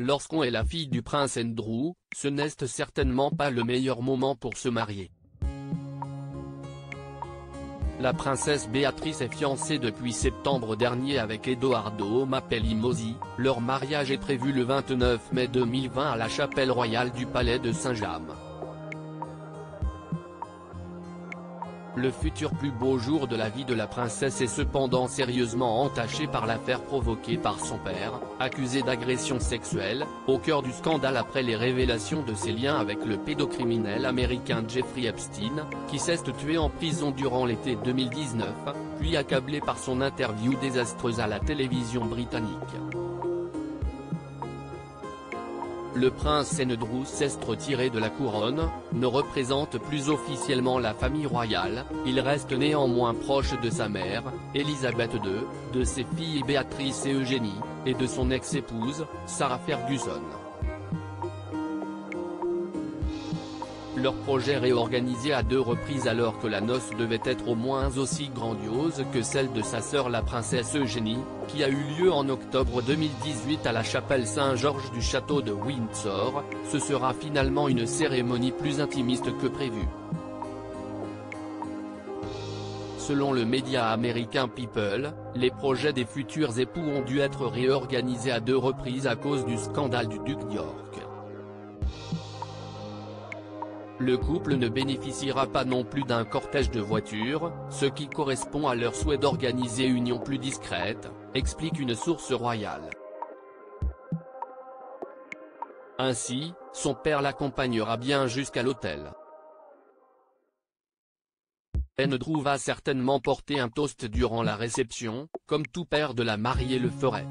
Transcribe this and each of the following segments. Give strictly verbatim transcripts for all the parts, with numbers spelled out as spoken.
Lorsqu'on est la fille du prince Andrew, ce n'est certainement pas le meilleur moment pour se marier. La princesse Béatrice est fiancée depuis septembre dernier avec Edoardo Mapelli-Mozzi, leur mariage est prévu le vingt-neuf mai deux mille vingt à la chapelle royale du palais de Saint-James. Le futur plus beau jour de la vie de la princesse est cependant sérieusement entaché par l'affaire provoquée par son père, accusé d'agression sexuelle, au cœur du scandale après les révélations de ses liens avec le pédocriminel américain Jeffrey Epstein, qui s'est tué en prison durant l'été deux mille dix-neuf, puis accablé par son interview désastreuse à la télévision britannique. Le prince Andrew s'est retiré de la couronne, ne représente plus officiellement la famille royale, il reste néanmoins proche de sa mère, Elisabeth deux, de ses filles Béatrice et Eugénie, et de son ex-épouse, Sarah Ferguson. Leur projet réorganisé à deux reprises alors que la noce devait être au moins aussi grandiose que celle de sa sœur la princesse Eugénie, qui a eu lieu en octobre deux mille dix-huit à la chapelle Saint-Georges du château de Windsor, ce sera finalement une cérémonie plus intimiste que prévu. Selon le média américain People, les projets des futurs époux ont dû être réorganisés à deux reprises à cause du scandale du duc d'York. Le couple ne bénéficiera pas non plus d'un cortège de voitures, ce qui correspond à leur souhait d'organiser une union plus discrète, explique une source royale. Ainsi, son père l'accompagnera bien jusqu'à l'hôtel. Andrew va certainement porter un toast durant la réception, comme tout père de la mariée le ferait.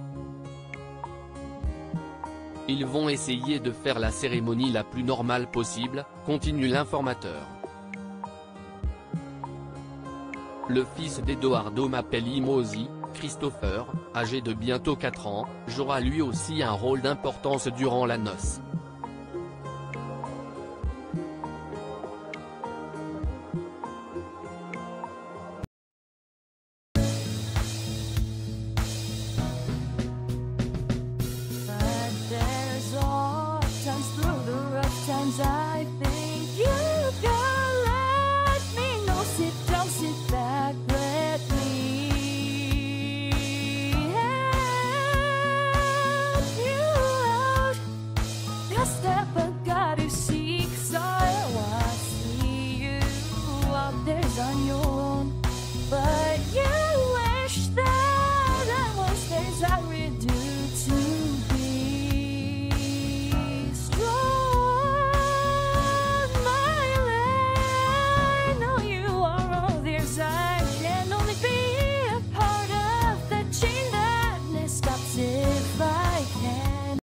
Ils vont essayer de faire la cérémonie la plus normale possible, continue l'informateur. Le fils d'Edoardo Mapelli-Mozzi, Christopher, âgé de bientôt quatre ans, jouera lui aussi un rôle d'importance durant la noce.